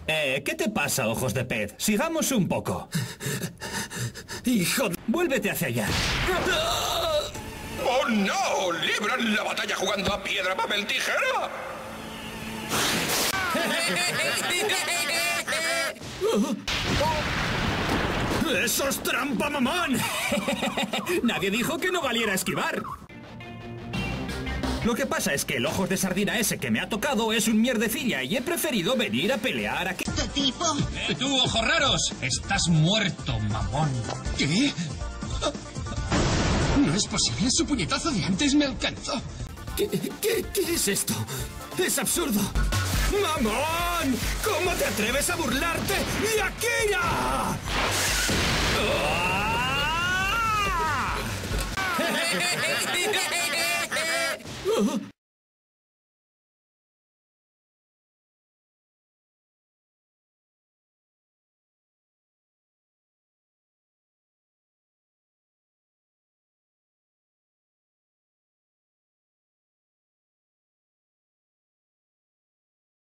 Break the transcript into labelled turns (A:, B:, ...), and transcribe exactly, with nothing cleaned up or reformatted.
A: Eh, ¿qué te pasa, ojos de pez? Sigamos un poco.
B: ¡Hijo de...
A: Vuélvete hacia allá.
C: ¡Oh, no! ¡Libran la batalla jugando a piedra, papel, tijera!
B: ¡Eso es trampa, mamón!
A: Nadie dijo que no valiera esquivar. Lo que pasa es que el ojos de sardina ese que me ha tocado es un mierdecilla y he preferido venir a pelear aquí.
D: ¿Este tipo?
E: ¡Eh, tú, ojos raros! ¡Estás muerto, mamón! ¿Qué? No es posible, su puñetazo de antes me alcanzó.
B: ¿Qué, qué, qué es esto? ¡Es absurdo! ¡Mamón! ¿Cómo te atreves a burlarte de Akira? ¡Ah!